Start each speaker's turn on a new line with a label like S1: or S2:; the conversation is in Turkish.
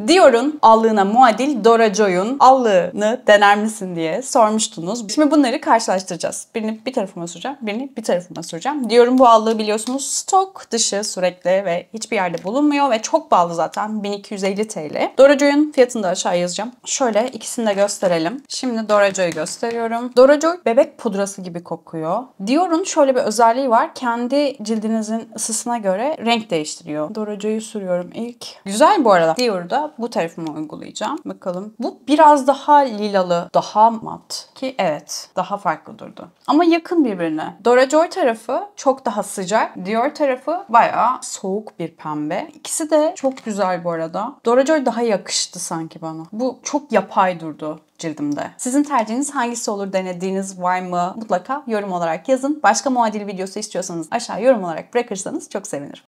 S1: Dior'un allığına muadil Dora Joy'un allığını dener misin diye sormuştunuz. Şimdi bunları karşılaştıracağız. Birini bir tarafıma süreceğim, birini bir tarafıma süreceğim. Dior'un bu allığı biliyorsunuz stok dışı sürekli ve hiçbir yerde bulunmuyor ve çok pahalı zaten. 1250 TL. Dora Joy'un fiyatını da aşağı yazacağım. Şöyle ikisini de gösterelim. Şimdi Dora Joy'u gösteriyorum. Dora Joy bebek pudrası gibi kokuyor. Dior'un şöyle bir özelliği var. Kendi cildinizin ısısına göre renk değiştiriyor. Dora Joy'u sürüyorum ilk. Güzel bu arada. Dior'u da bu tarafıma uygulayacağım. Bakalım. Bu biraz daha lilalı, daha mat. Ki evet, daha farklı durdu. Ama yakın birbirine. Dora Joy tarafı çok daha sıcak. Dior tarafı bayağı soğuk bir pembe. İkisi de çok güzel bu arada. Dora Joy daha yakıştı sanki bana. Bu çok yapay durdu cildimde. Sizin tercihiniz hangisi olur, denediğiniz var mı? Mutlaka yorum olarak yazın. Başka muadil videosu istiyorsanız aşağı yorum olarak bırakırsanız çok sevinirim.